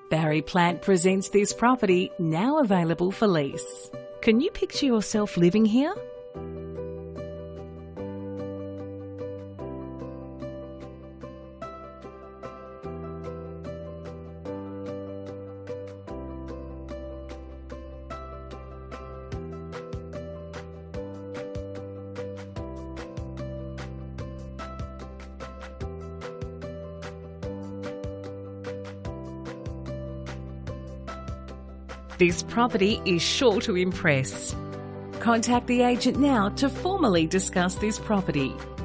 Barry Plant presents this property, now available for lease. Can you picture yourself living here? This property is sure to impress. Contact the agent now to formally discuss this property.